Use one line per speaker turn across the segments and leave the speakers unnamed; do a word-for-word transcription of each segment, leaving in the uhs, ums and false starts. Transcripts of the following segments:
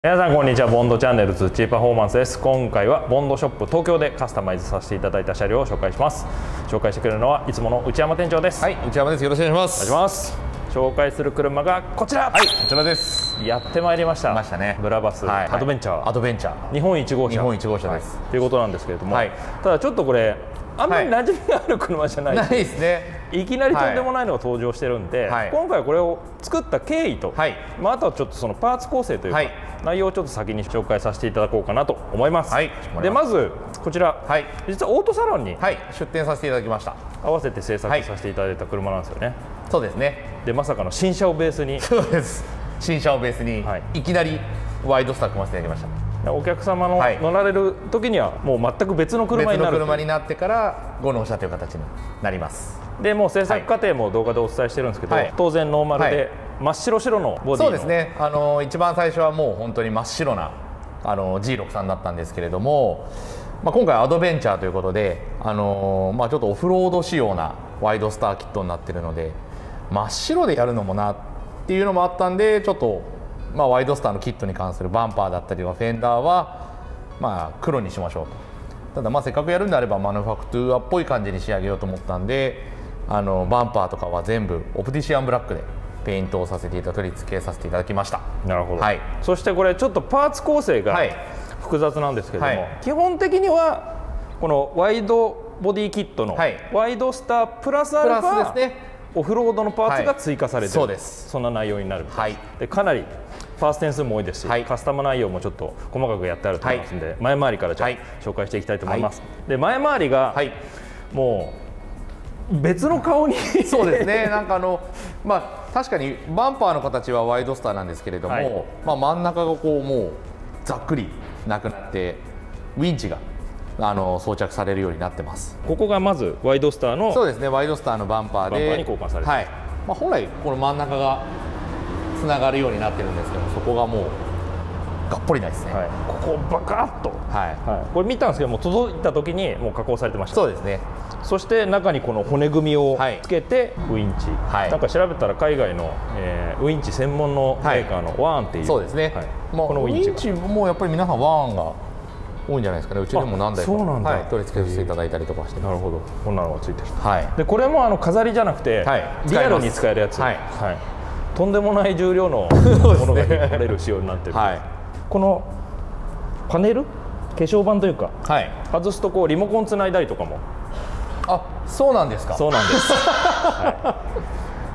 皆さんこんにちは。ボンドチャンネルズチーパフォーマンスです。今回はボンドショップ東京でカスタマイズさせていただいた車両を紹介します。紹介してくれるのはいつもの内山店長です。
はい、内山です。よろしくお願いします。
お願いします。紹介する車がこちら。
はい、こちらです。
やってまいりました。
来ましたね。
ブラバス、はい、アドベンチャー。
アドベンチャー。
日本いち号車。
日本いち号車です。
と、はい、いうことなんですけれども、はい、ただちょっとこれあんまり馴染みがある車じゃない。
ないですね。
いきなりとんでもないのが登場してるんで、はい、今回これを作った経緯と、はい、まあ、あとはちょっとそのパーツ構成というか、はい、内容をちょっと先に紹介させていただこうかなと思います。はい、でまずこちら、はい、実はオートサロンに、はい、
出展させていただきました。
合わせて制作させていただいた車なんですよね。はい、
そうですね。
でまさかの新車をベースに。
そうです。新車をベースに、はい、いきなりワイドスター組ませていただきました。
お客様の乗られる時にはもう全く別の車になる。
別の車になってからご納車という形になります。
でもう制作過程も動画でお伝えしてるんですけど、はい、当然ノーマルで真っ白白のボディの。そうですね。
あの一番最初はもう本当に真っ白なあの ジーろくさん だったんですけれども、まあ、今回アドベンチャーということで、あのまあ、ちょっとオフロード仕様なワイドスターキットになっているので、真っ白でやるのもなっていうのもあったんで、ちょっと、まあ、ワイドスターのキットに関するバンパーだったりはフェンダーは、まあ、黒にしましょうと。ただまあせっかくやるんであればマヌファクトゥーアっぽい感じに仕上げようと思ったんで、あのバンパーとかは全部オプティシアンブラックでペイントをさせていただ取り付けさせていただきました。
なるほど、はい、そしてこれちょっとパーツ構成が複雑なんですけれども、はい、基本的にはこのワイドボディキットのワイドスタープラスアルファ、ね、オフロードのパーツが追加されている、はい、そうです。そんな内容になる、はい、でかなりパーツ点数も多いですし、はい、カスタム内容もちょっと細かくやってあると思いますので、はい、前回りからじゃあ、はい、紹介していきたいと思います。はい、で前回りが、はい、もう別の顔に
そうですね。なんかあのまあ確かにバンパーの形はワイドスターなんですけれども、はい、まあ真ん中がこうもうざっくりなくなってウィンチがあの装着されるようになってます。
ここがまずワイドスターの
そうですね。ワイドスターのバンパーで
バンパーに交換されて、
はい、まあ本来この真ん中がつながるようになってるんですけど、そこがもうがっぽりないですね。はい、
ここバカッと、はいはい、これ見たんですけども届いた時にもう加工されてました。
そうですね。
そして中にこの骨組みをつけてウインチ、はい、なんか調べたら海外の、えー、ウインチ専門のメーカーのワーンっていう、はい、そうですね、はい、まあ、このウインチもやっぱり皆さんワーンが多いんじゃないですかね。うちでも何台か、そうなんだ、はい、取り付けさせていただいたりとかして。なるほど、こんなのがついてる。はい、でこれもあの飾りじゃなくて、はい、リアルに使えるやつ、はいはい、とんでもない重量のものが引っ張れる仕様になってる。はい、このパネル化粧板というか、はい、外すとこうリモコンつないだりとかも。
あ、そうなんですか。
そうなんです、はい、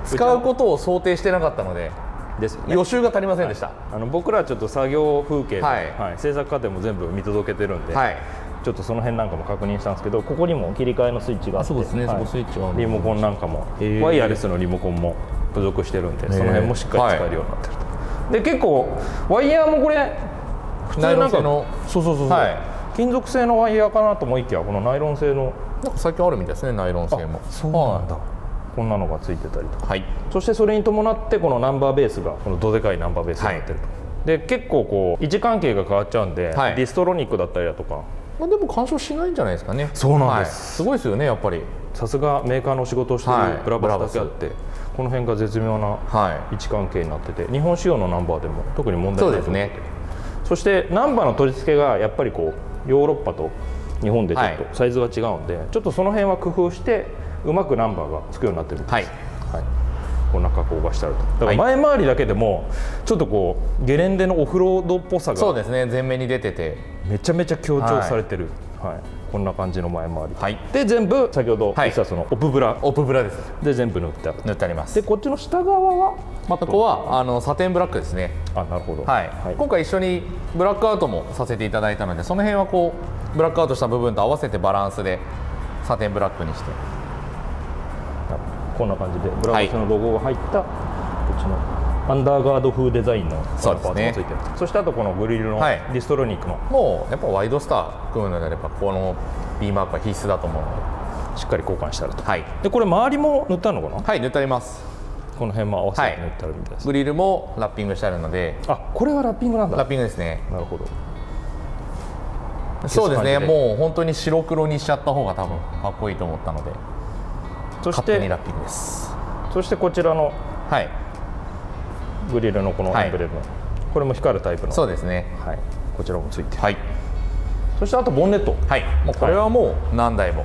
使うことを想定してなかったのでですよね、予習が足りませんでした。はい、
あの僕らはちょっと作業風景で、はいはい、制作過程も全部見届けてるんで、はい、ちょっとその辺なんかも確認したんですけど、ここにも切り替えのスイッチがあって、そうですね、はい、そこスイッチはリモコンなんかもワイヤレスのリモコンも付属してるんで、その辺もしっかり使えるようになってると。はい、で結構ワイヤーもこれ普通なんかのそうそうそうそう、はい、金属製のワイヤーかなと思いきやこのナイロン製の
なんか最近あるみたいですね、ナイロン製も。
そうなんだ、はい、こんなのがついてたりとか、はい、そしてそれに伴ってこのナンバーベースがこのどでかいナンバーベースになってると。はい、で結構こう位置関係が変わっちゃうんで、はい、ディストロニックだったりだとか、
まあ、でも干渉しないんじゃないですかね。
そうなんです、
はい、すごいですよね。やっぱりさ
すがメーカーの仕事をしてるブラバスだけあって、はい、この辺が絶妙な位置関係になってて、日本仕様のナンバーでも特に問題ないと思って。そうですね。そしてナンバーの取り付けがやっぱりこうヨーロッパと日本でちょっとサイズが違うんで、はい、ちょっとその辺は工夫してうまくナンバーがつくようになってるんです。はい、はい、こんな加工がしてあると。だから前回りだけでもちょっとこうゲレンデのオフロードっぽさが
そうですね、前面に出てて
めちゃめちゃ強調されてる。はい、はい、こんな感じの前回り、はい、で全部先ほど言ったそのオプブラ、
オプブラです
で全部塗ってある。
塗ってあります。
でこっちの下側は
ここはあのサテンブラックですね。
あ、なるほど。
はい、はい、今回一緒にブラックアウトもさせていただいたので、その辺はこうブラックアウトした部分と合わせてバランスでサテンブラックにして、
こんな感じでブラックのロゴが入った、はい、こっちのアンダーガード風デザインのパーツもついてる。 そ, そしてあとこのグリルのディストロニックの、はい、も
うやっぱワイドスター組むのであればこの B マークは必須だと思うの
でしっかり交換してあると。はい、でこれ周りも塗ったのかな。
はい、塗ってあります。
この辺も合わせて塗ってあるみたいです。
はい、グリルもラッピングしてあるので。
あ、これはラッピングなんだ。
ラッピングですね。
なるほど。
そうですね、もう本当に白黒にしちゃった方が多分かっこいいと思ったので、そして勝手にラッピングです。
そしてこちらの、はい、グリルのこのエンブレム、はい、 これも光るタイプの、
そうですね、
はい、こちらもついて、
はい、
そしてあとボンネット、
はい、もうこれはもう何台も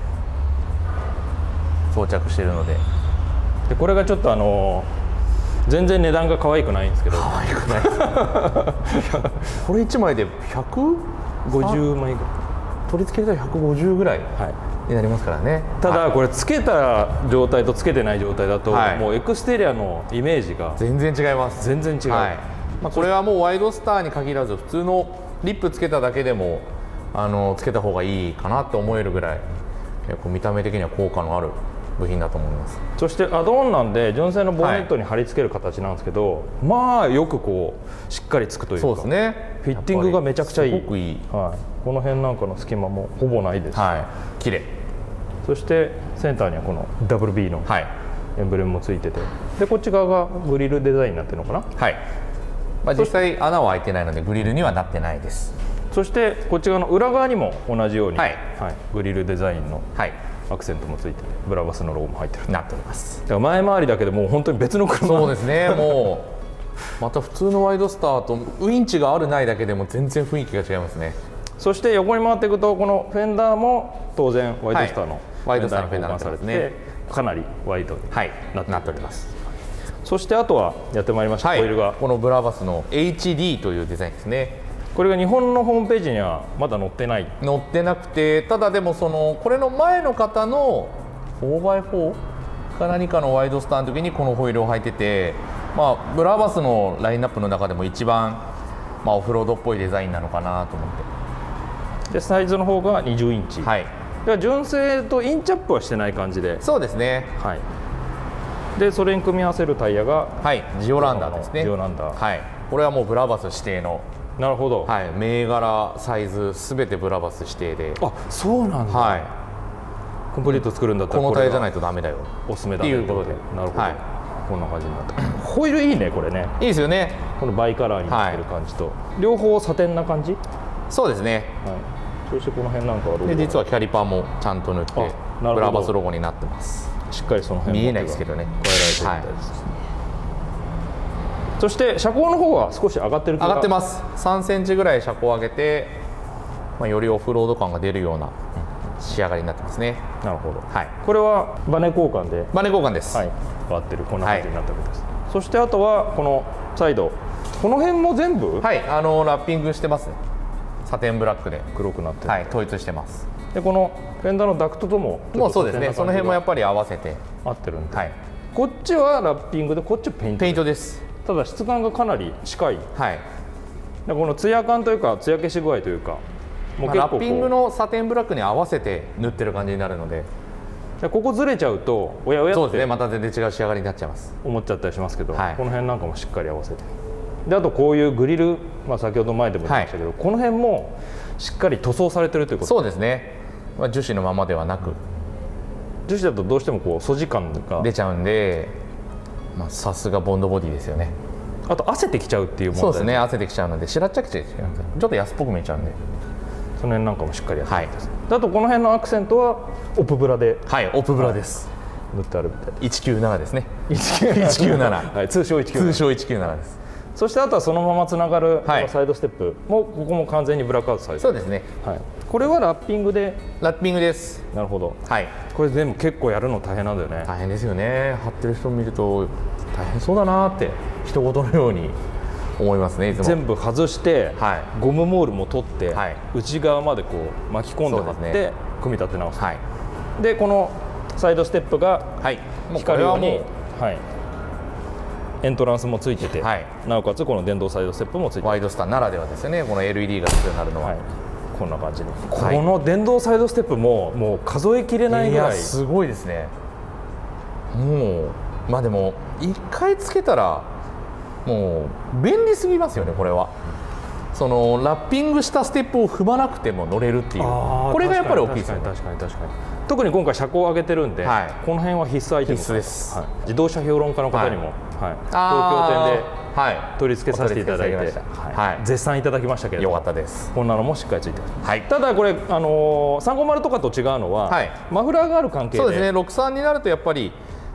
装着しているので、
でこれがちょっとあの全然値段が可愛くないんですけど、
可愛くないこれいちまいでひゃく
ごじゅうまいぐらい、
取り付けたらひゃくごじゅうぐらいになりますからね。
ただこれつけた状態とつけてない状態だと、はい、もうエクステリアのイメージが
全然違います。
全然違う、はい、
まあこれはもうワイドスターに限らず普通のリップつけただけでもあのつけた方がいいかなと思えるぐらい結構見た目的には効果のある部品だと思います。
そしてアドオンなんで純正のボンネットに貼り付ける形なんですけど、はい、まあよくこうしっかりつくというか、
そうですね、
フィッティングがめちゃくちゃいい、
すごくいい、
はい、この辺なんかの隙間もほぼないですし、
はい、綺麗。
そしてセンターにはこの ダブリュービー のエンブレムもついてて、でこっち側がグリルデザインになってるのかな。
はい、まあ、実際穴は開いてないのでグリルにはなってないです。
そしてこっち側の裏側にも同じように、
はい
はい、グリルデザインの、
はい、
アクセントもついててブラバスのロゴも入ってる
なっております。
だから前回りだけでもう本当に別の車。
そうですね、もうまた普通のワイドスターとウインチがあるないだけでも全然雰囲気が違いますね。
そして横に回っていくとこのフェンダーも当然ワイドスターの、
はい、ワイドスターのフェンダーにされて、ね、
かなりワイドに
なっております。
そしてあとはやってまいりました、はい、ホイールが
このブラバスの エイチディー というデザインですね。
これが日本のホームページにはまだ載ってない
載ってなくて、ただでもそのこれの前の方の フォーバイフォー か何かのワイドスターの時にこのホイールを履いてて、まあ、ブラバスのラインナップの中でも一番、まあ、オフロードっぽいデザインなのかなと思って。
でサイズの方がにじゅうインチ、
はい、
で純正とインチアップはしてない感じで。
そうですね、
はい、でそれに組み合わせるタイヤが、
はい、ジオランダーですね。
ジオランダー、
はい、これはもうブラバス指定の、
なるほど、
はい、銘柄サイズすべてブラバス指定で。
あ、そうなんだ、
はい、
コンプリート作るんだったら
このタイヤじゃないとダメだよ
おすすめだ
ということで。
なるほど、
はい、
こんな感じになってホイールいいね、これね。
いいですよね、
このバイカラーになってる感じと、はい、両方サテンな感じ。
そうですね、
はい、そしてこの辺なんかはロゴ
で実はキャリパーもちゃんと塗ってブラバスロゴになってます。
しっかりその辺
見えないですけどね、
加えられてるみたいです、はい。そして車高の方は少し上がってる気が。
上がってます。さんセンチぐらい車高上げて、まあ、よりオフロード感が出るような仕上がりになってますね。
なるほど、
はい、
これはバネ交換で。
バネ交換です。
はい、変わってるこんな感じになったわけです、はい、そしてあとはこのサイド、この辺も全部、
はい、あのラッピングしてますね。サテンブラックで
黒くなってる、
はい、統一してます。
でこのフェンダーのダクトとも
もうそうですね、その辺もやっぱり合わせて
合ってるんで、
はい、
こっちはラッピングでこっちはペイント。
ペイントです。
ただ質感がかなり近い、
はい、
でこのツヤ感というか艶消し具合というか、
もう結構、まあ、ラッピングのサテンブラックに合わせて塗ってる感じになるので、
でここずれちゃうとおやおやって
そうですね、また全然違う仕上がりになっちゃいます。
思っちゃったりしますけど、
はい、
この辺なんかもしっかり合わせて、であとこういうグリル、まあ、先ほど前でも言いましたけど、はい、この辺もしっかり塗装されてるということ。
そうですね、まあ、樹脂のままではなく、
樹脂だとどうしてもこう素地感が
出ちゃうんで、まあ、さすがボンドボディですよね。
あと汗てきちゃうっていう問題。
そうですね、汗てきちゃうので白っちゃくちゃちょっと安っぽく見えちゃうんで、
その辺なんかもしっかりやってるんです、はい、あとこの辺のアクセントはオプブラで、
はい、オプブラです、はい、
塗ってあるみたい
でいちきゅうななですね。
いちきゅうなな、はい、通称いちきゅうなな、
通称いちきゅうななです。
そしてあとはそのままつながるこのサイドステップも、ここも完全にブラックアウトされてる。
そうですね、
はい、これはラッピングで。
ラッピングです。
なるほど、
はい、
これ全部結構やるの大変なんだよね。
大変ですよね。貼ってる人を見ると大変そうだなって一言のように思いますね。いつも
全部外して、はい、ゴムモールも取って、はい、内側までこう巻き込んで貼って、ね、組み立て直す、はい、でこのサイドステップが光るように、はい、エントランスもついてて、はい、なおかつこの電動サイドステップもついてて、
ワイドスターならではですよね、この エルイーディー が必要になるのは、はい、
こんな感じに、はい、この電動サイドステップももう数えきれないぐらい、いや
すごいですね。もうまあでもいっかいつけたらもう便利すぎますよね。これはそのラッピングしたステップを踏まなくても乗れるっていう、これがやっぱり大きいですよね。
確かに確かに、特に今回車高を上げてるんで、はい、この辺は必須アイテム、
必須です、
はい、自動車評論家の方にも、はいはい、東京店で、はい、取り付けさせていただいて、はいはい、絶賛いただきましたけれども、
よかったです。
こんなのもしっかりついてる、
はい、
ただこれ、あのー、さんごまるとかと違うのは、はい、マフラーがある関係で、
そうですね、ろくさんになるとやっぱり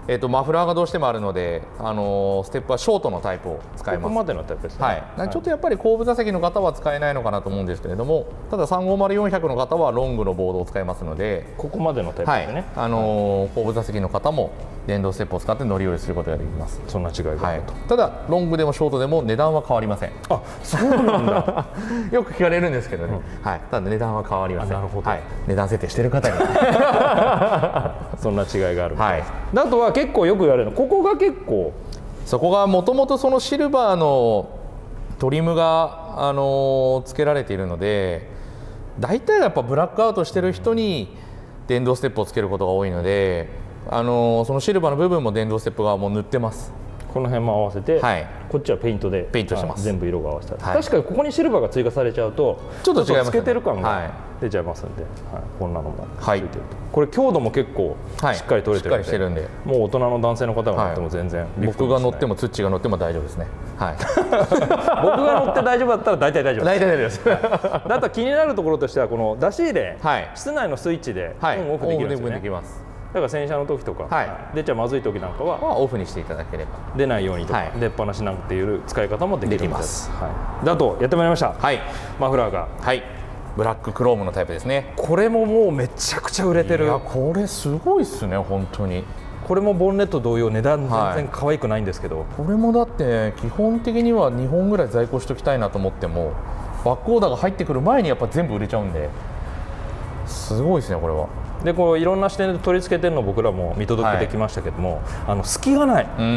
えー、とマフラーがどうしてもあるので、あのー、ステップはショートのタイプを使います。
ここまでのタイプですね。
はい、はい、ちょっとやっぱり後部座席の方は使えないのかなと思うんですけれども、たださんごまるよんひゃくの方はロングのボードを使いますので、
ここまでのタイプですね。はい、
あのー、後部座席の方も電動ステップを使って乗り降りすることができます。
そんな違いがあると、はい、
ただロングでもショートでも値段は変わりません。
あ、そうなんだ
よく聞かれるんですけどね、うん、はい、ただ値段は変わりません。
なるほど、はい、
値段設定してる方に
そんな違いがあるみたいです。はい、あとは結構よく言われるの、ここが結構
そこがもともとそのシルバーのトリムが、あのー、つけられているので、大体やっぱブラックアウトしてる人に電動ステップをつけることが多いので、あのー、そのシルバーの部分も電動ステップがもう塗ってます。
この辺も合わせて、はい、こっちはペイントで
ペイントしてます。
全部色が合わせて、はい、確かにここにシルバーが追加されちゃうとちょっと違いますね。つけてる感が出ちゃいますんで、はい、こんなのもついてると、はい、これ強度も結構しっかり取れてるんで、はい、しっかりしてるんで、もう大人の男性の方が乗っても全然、はい、
僕が乗ってもツッチが乗っても大丈夫ですね。はい、
僕が乗って大丈夫だったら大体大丈夫です。
大体大丈夫です。
はい、だったら気になるところとしてはこの出し入れ、はい、室内のスイッチでオンオフできるんですよね。はい、だから洗車の時とか、はい、出ちゃまずい時なんかは、
まあ、オフにしていただければ、
出ないようにとか、はい、出っ放しなんていう使い方もできます。はい、だとやってまいりました。はい、マフラーが、
はい、ブラッククロームのタイプですね。
これももうめちゃくちゃ売れてる。
いや、これすごいっすね、本当に。
これもボンネット同様値段全然可愛くないんですけど、はい、
これもだって基本的にはにほんぐらい在庫しときたいなと思っても、バックオーダーが入ってくる前にやっぱ全部売れちゃうんで、すごいですね、これは。
でこういろんな視点で取り付けてるのを僕らも見届けてきましたけども、はい、あの隙がない、うんうんうん、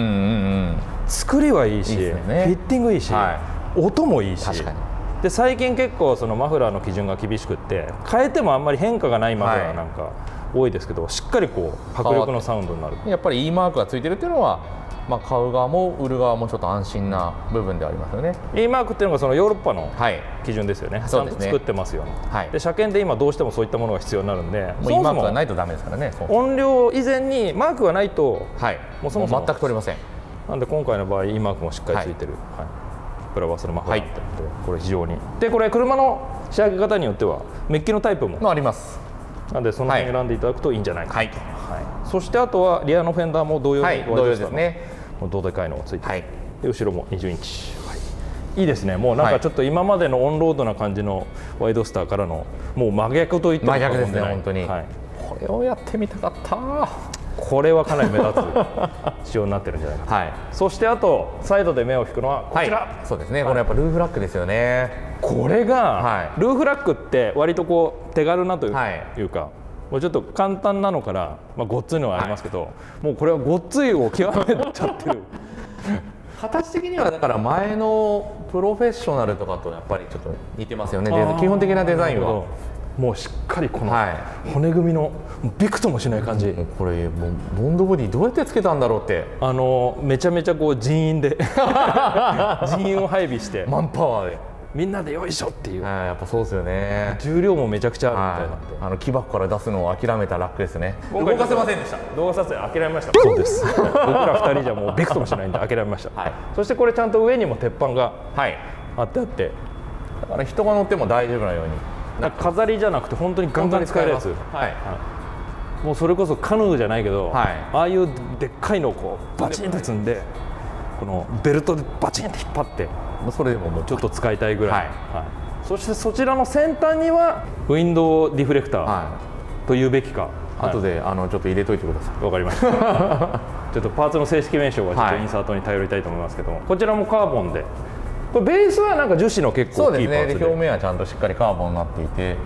作りはいいし、いいですね、フィッティングいいし、はい、音もいいし、確かに。で最近結構そのマフラーの基準が厳しくって変えてもあんまり変化がないマフラーなんか多いですけど、はい、しっかりこう迫力のサウンドになる。
やっぱり E マークがついてるっていうのは、まあ、買う側も売る側もちょっと安心な部分ではありますよね。
E マークっていうのがそのヨーロッパの基準ですよね。はい、ちゃんと作ってますよね。はい、で車検で今どうしてもそういったものが必要になるんで、
もう E マークがないとダメですからね。
音量以前にマークがないと、
はい、もうそもそも全く取れません。
なんで今回の場合 E マークもしっかりついてる、はい、プラバスのマフラーってので、これ非常に。でこれ車の仕上げ方によってはメッキのタイプも
あります。
なのでその辺選んでいただくといいんじゃないかと。はいはい、そしてあとはリアのフェンダーも同様に、はい、
同様ですね。
どでかいのがついて、はい、で後ろもにじゅうインチ、はい、いいですね。もうなんかちょっと今までのオンロードな感じのワイドスターからのもう真逆といっても
真逆ですね、本当に。はい、これをやってみたかった。
これはかなり目立つ仕様になってるんじゃないかと。はい、そしてあとサイドで目を引くのはこちら、はい、
そうですね、これやっぱルーフラックですよね。
これが、はい、ルーフラックって割とこう手軽なというか、はい、もうちょっと簡単なのから、まあ、ごっついのがありますけど、はい、もうこれはごっついを極めちゃってる
形的にはだから前のプロフェッショナルとかとやっぱりちょっと似てますよね。基本的なデザインは
もうしっかりこの骨組みのびくともしない感じ、
うん、これもうボンドボディどうやってつけたんだろうって、
あのめちゃめちゃこう人員で人員を配備して
マンパワーで
みんなでよいしょっていう。
やっぱそうですよね。
重量もめちゃくちゃあるみたいなんで、
はい、あの木箱から出すのを諦めたラックですね。動かせませんでした。
動画撮影諦めました。そうです僕らふたりじゃもうびくともしないんで諦めました。はい、そしてこれちゃんと上にも鉄板があってあって、はい、
だから人が乗っても大丈夫なように。
飾りじゃなくて本当にガンガン使えるやつ。はい、もうそれこそカヌーじゃないけど、はい、ああいうでっかいのをこうバチンと積んで、このベルトでバチンと引っ張って、それでももうちょっと使いたいぐらい。はいはい、そしてそちらの先端にはウィンドウディフレクターというべきか、
はい、後であのちょっと入れといてください。
わかりましたちょっとパーツの正式名称はちょっとインサートに頼りたいと思いますけども、はい、こちらもカーボンで、これベースはなんか樹脂の結構大きいパーツで、そうですね、
表面はちゃんとしっかりカーボンになっていて、はい、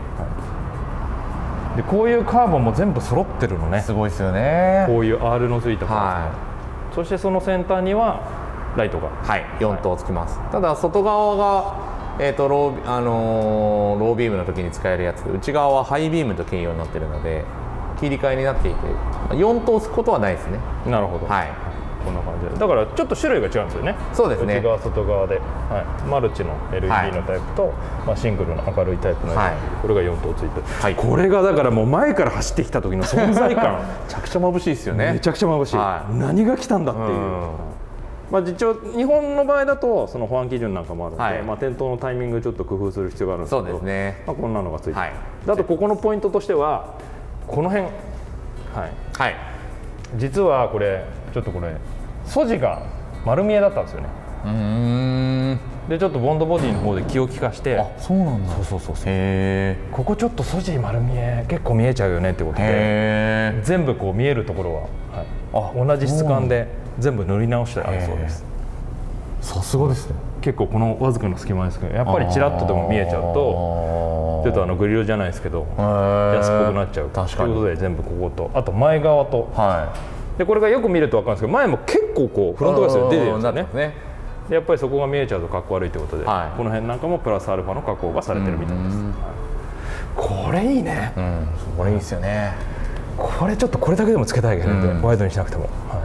でこういうカーボンも全部揃ってるのね。
すごいですよね。
こういう アール のついたパーツ、はい、そしてその先端にはライトが、
はい、よん灯つきます。はい、ただ外側が、えーとローあのー、ロービームの時に使えるやつ、内側はハイビームと兼用になっているので切り替えになっていてよん灯つくことはないですね。
なるほど。はい、こんな感じで、だからちょっと種類が違うんですよね。
そうですね。
内側外側で、はい、マルチの エルイーディー のタイプと、はい、まあ、シングルの明るいタイプの、はい、これがよん灯ついて、はい、これがだからもう前から走ってきた時の存在感
めちゃくちゃ眩しいですよね。
めちゃくちゃ眩しい、はい、何が来たんだっていう、うん、まあ、一応日本の場合だとその保安基準なんかもあるので、はい、まあ、点灯のタイミングちょっと工夫する必要があるんですけど、そうですね、まあ、こんなのがついて、はい、あとここのポイントとしてはこの辺、はい、はい、 実はこれちょっとこれ素地が丸見えだったんですよね。うーんでちょっとボンドボディの方で気を利かして、
あ、そうなんだ。
そうそうそうそう、へー、ここちょっと素地丸見え結構見えちゃうよねってことで、全部こう見えるところは、はい、あ同じ質感で全部塗り直してあるそうです。
さすがですね。
結構このわずかな隙間ですけど、やっぱりちらっとでも見えちゃうとちょっとあのグリルじゃないですけど安っぽくなっちゃうということで、全部こことあと前側と、はい、でこれがよく見ると分かるんですけど、前も結構こうフロントガラスで出てるんですよね。でやっぱりそこが見えちゃうとかっこ悪いということで、はい、この辺なんかもプラスアルファの加工がされてるみたいです。これいいね、うん、
これいいですよね。
これちょっとこれだけでもつけたいけど、うん、ワイドにしなくても、はい、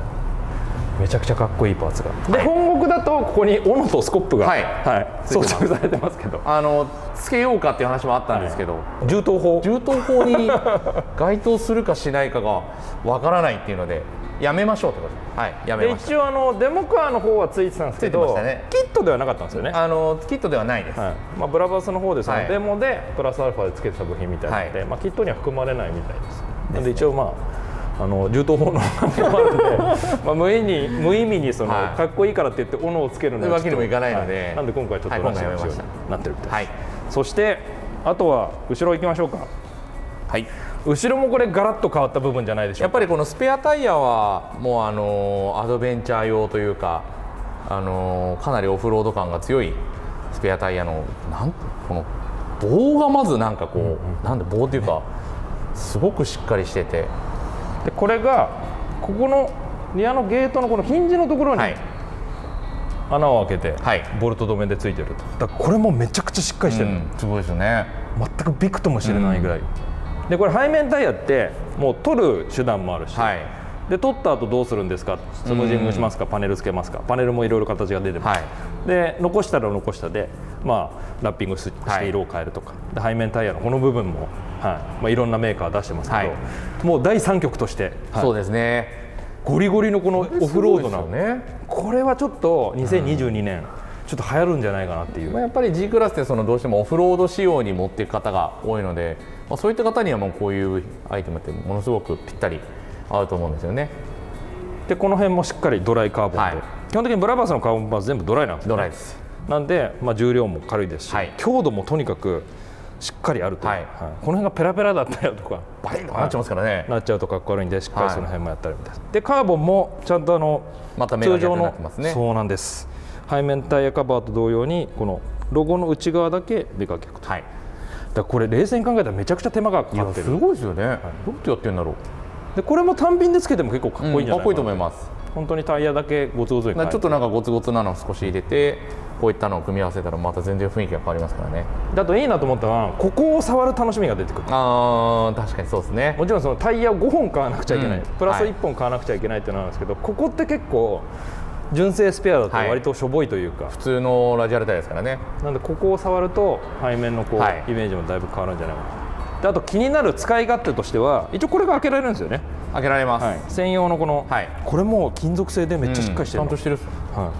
めちゃくちゃかっこいいパーツが、はい、で本国だとここに斧とスコップが、はいはい、装着されてますけど、
あのつけようかっていう話もあったんですけど、はい、
銃刀法
銃刀法に該当するかしないかがわからないっていうのでやめましょうってことです。はい、やめました。
一応あのデモカーの方はついてたんですけど、ね、キットではなかったんですよね。
あのキットではないです。はい、
まあブラバスの方でそのデモでプラスアルファでつけてた部品みたいなので、はい、まあキットには含まれないみたいです。なので一応まああの銃刀法の関係もあるので、まあ無意味に無意味にその、はい、かっこいいからって言って斧をつけるの
はわけにもいかないので、
はい、なんで今回ちょっとなしの仕様になってるみたいです。はい、そしてあとは後ろ行きましょうか。はい。後ろもこれガラッと変わった部分じゃないでしょうか。
やっぱりこのスペアタイヤはもうあのアドベンチャー用というか、あのかなりオフロード感が強いスペアタイヤのなんこの棒がまずなんかこう、うんうん、なんで棒っていうかすごくしっかりしてて、
でこれがここのリアのゲートのこのヒンジのところに、はい、穴を開けて、はい、ボルト止めでついてると。だからこれもめちゃくちゃしっかりしてる、うん、
すごいですよね。
全くびくともしれないぐらい、うん、でこれ背面タイヤってもう取る手段もあるし、はい、で取った後どうするんですか、スムージングしますか、パネルつけますか、パネルもいろいろ形が出てます、はい、で残したら残したで、まあ、ラッピングして色を変えるとか、はい、で背面タイヤのこの部分も、はいまあ、いろんなメーカー出してますけど、はい、もうだいさん局として、
はい、そうですね、
ゴリゴリのこのオフロードなのね。これはちょっとにせんにじゅうにねん、うん、ちょっと流行るんじゃないかなっていう。
まあやっぱり G クラスってそのどうしてもオフロード仕様に持っていく方が多いので、まあ、そういった方にはもうこういうアイテムってものすごくぴったり合うと思うんですよね。
でこの辺もしっかりドライカーボンで、はい、基本的にブラバースのカーボンパーツ全部ドライなんですよね。
ドライです。
なんで、まあ、重量も軽いですし、はい、強度もとにかくしっかりあると、はいはい、この辺がペラペラだったりとか
バリッとなっちゃいますからね、はい、
なっちゃうとかっこ悪いんでしっかりその辺もやったりみたいな、はい、でカーボンもちゃんとあの、
また通常の、ね、
そうなんです、背面タイヤカバーと同様にこのロゴの内側だけベカ脚と、はい、だからこれ冷静に考えたらめちゃくちゃ手間がかかってる。
すごいですよね、はい、どうやってやってるんだろう。
でこれも単品でつけても結構かっこいいんじゃないかな、うん、
かっこいいと思います。
本当にタイヤだけゴツゴツに変えて、
ちょっとなんかゴツゴツなのを少し入れてこういったのを組み合わせたらまた全然雰囲気が変わりますからね。
だといいなと思ったのはここを触る楽しみが出てくる。
あー確かにそうですね。
もちろんそのタイヤをごほん買わなくちゃいけない、うん、プラスいっぽん買わなくちゃいけないっていうのなんですけど、はい、ここって結構純正スペアだと割としょぼいというか、はい、
普通のラジアルタイヤですからね。
なのでここを触ると背面のこう、はい、イメージもだいぶ変わるんじゃないかな。であと気になる使い勝手としては一応これが開けられるんですよね。
開けられます、はい、
専用のこの、はい、これも金属製でめっちゃしっかりしてる、
うん、ちゃんとしてる、
はい、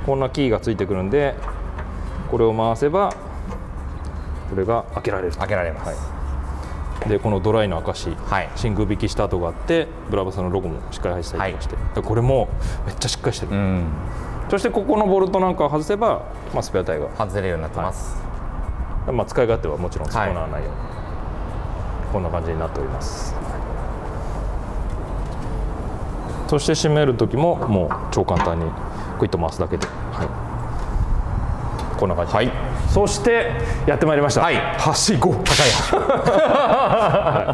こんなキーがついてくるんでこれを回せばこれが開けられる。
開けられます、はい、
でこのドライの証、はい、真空引きした跡があってブラバスのロゴもしっかり入ってたりとかして、はい、これもめっちゃしっかりしてる、うん、そしてここのボルトなんかを外せば、まあ、スペアタイヤが
外せるようになってます、
はい、まあ、使い勝手はもちろん損なわないように、はい、こんな感じになっております。そして閉める時ももう超簡単にクイッと回すだけで、はい、こんな感じ、はい、そしてやってまいりました、はい、はしご高いはい、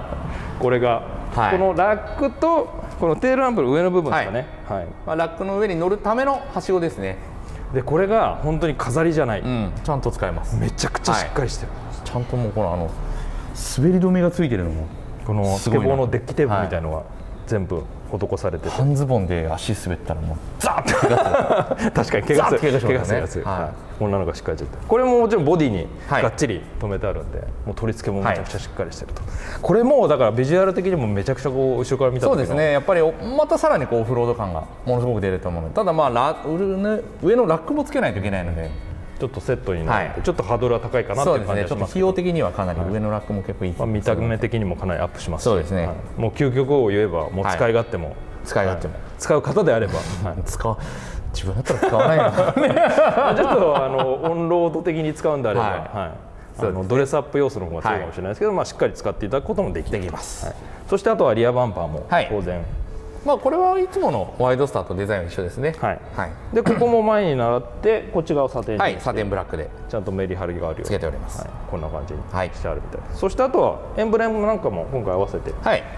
これが、はい、このラックとこのテールランプの上の部分ですかね、はいはい、
まあ、ラックの上に乗るためのはしごですね。
でこれが本当に飾りじゃない、うん、
ちゃんと使えます。
めちゃくちゃしっかりしてる、
はい、ちゃんともうこのあの滑り止めがついてるのも
このスケボーのデッキテープみたいのが全部施されてて、
半ズボンで足滑ったらもう
ザーッて怪我する確かに怪我する怪我するやつ、やつ、はい、こんなのがしっかりしてて、これももちろんボディにがっちり留めてあるんで、はい、もう取り付けもめちゃくちゃしっかりしてると、はい、これもだからビジュアル的にもめちゃくちゃこう後ろから見た時の、
そうですね、やっぱりまたさらにこうオフロード感がものすごく出ると思うので、ただまあラ上のラックもつけないといけないので
ちょっとセットになって、はい、ちょっとハードルは高いかなっていう感じがしますけど、そうですね、ちょっと
費用的にはかなり上のラックも結構いい、
まあ、見た目的にもかなりアップしますし、
そうですね、
はい、もう究極を言えばもう使い勝手も
使い勝手も、
使う方であれば、
使う自分だったら使わないなちょっ
とあのオンロード的に使うんであれば、はいあのドレスアップ要素の方が強いかもしれないですけど、まあしっかり使っていただくこともできます。そしてあとはリアバンパーも当然、
まあこれはいつものワイドスターとデザインは一緒ですね。はい
でここも前に習ってこっち側をサテンにして、
サテンブラックで
ちゃんとメリハリがあるように
つけております。
こんな感じにしてあるみたいです。そしてあとはエンブレムなんかも今回合わせて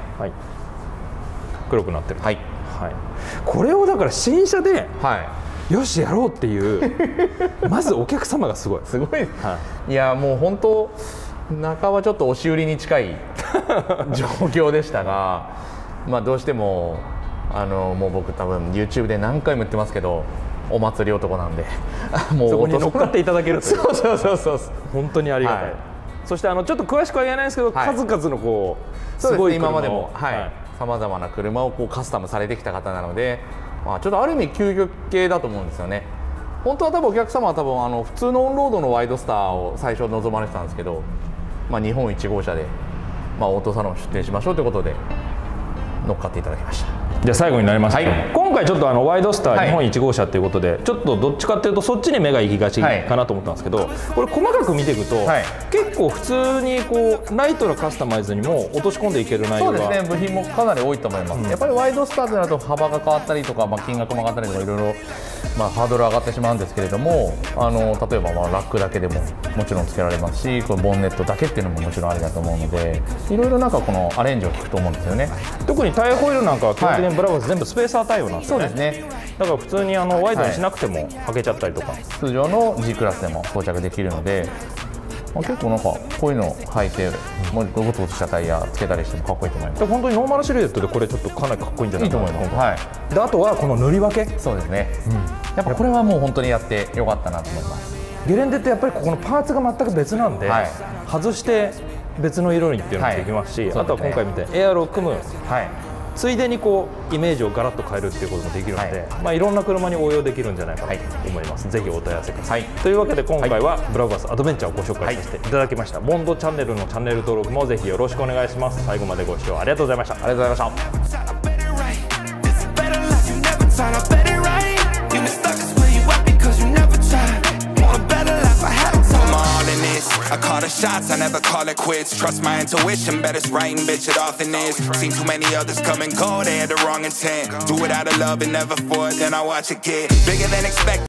黒くなってる。はいこれをだから新車でよしやろうっていうまずお客様がすごい
すごい、いやもう本当中はちょっと押し売りに近い状況でしたが、まあどうしてもあのもう僕多分 YouTube で何回も言ってますけど、お祭り男なんで
もうそこに乗っかっていただけるという
そうそうそうそう
本当にありがたい、はい、そしてあのちょっと詳しくは言えないですけど、はい、数々のこうすごい
今までもさまざまな車をこうカスタムされてきた方なので、まあ、ちょっとある意味究極系だと思うんですよね。本当は多分お客様は多分あの普通のオンロードのワイドスターを最初望まれてたんですけど、まあ、日本いち号車で、まあ、オートサロン出店しましょうということで乗っかっていただきました。
じゃあ最後になりますけど、はい、今回ちょっとあのワイドスター日本いち号車ということで、はい、ちょっとどっちかっていうとそっちに目が行きがちかなと思ったんですけど、はい、これ細かく見ていくと、はい、結構普通にこうライトなカスタマイズにも落とし込んでいける内容が
そうですね、部品もかなり多いと思います、うん、やっぱりワイドスターとなると幅が変わったりとか、まあ、金額も上がったりとかいろいろ、まあ、ハードル上がってしまうんですけれども、あの例えばまあラックだけでももちろんつけられますし、このボンネットだけっていうのももちろんありだと思うので、いろいろなんかこのアレンジを聞くと思うんですよね。
特にタイヤホイールなんかは基本的にブラボーズ全部スペーサー対応なんですよね。
そうですね。
だから普通にあのワイドにしなくても履けちゃったりとか、はい、
通常の G クラスでも装着できるので、まあ、結構なんかこういうの履いてもうゴツゴツしたタイヤつけたりしてもかっこいいと思います。
本当にノーマルシルエットでこれちょっとかなりかっこいいんじゃないかなと思います。
はい、
であとはこの塗り分け、
そうですね、うん、やっぱこれはもう本当にやってよかったなと思います。
ゲレンデってやっぱりここのパーツが全く別なんで、はい、外して別の色にっていうのもできますし、はい、あとは今回みたいにエアロを組む、はい、ついでにこうイメージをガラッと変えるっていうこともできるので、はい、まあいろんな車に応用できるんじゃないかなと思います、はい、ぜひお問い合わせください、はい、というわけで今回はブラボーバスアドベンチャーをご紹介させていただきました、はい、モンドチャンネルのチャンネル登録もぜひよろしくお願いします。最後までご視聴ありがとうございました。
ありがとうございました。
I call the shots, I never call it quits. Trust my intuition, bet it's right and bitch it often is. Seen too many others come and go, they had the wrong intent. Do it out of love and never for it, then I watch it get bigger than expected.